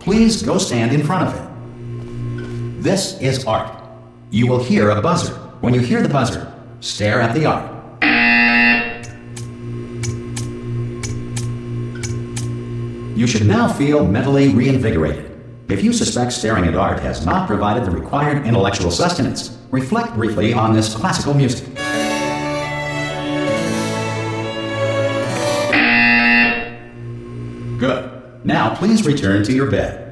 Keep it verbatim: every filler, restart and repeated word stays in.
Please go stand in front of it. This is art. You will hear a buzzer. When you hear the buzzer, stare at the art. You should now feel mentally reinvigorated. If you suspect staring at art has not provided the required intellectual sustenance, reflect briefly on this classical music. Good. Now please return to your bed.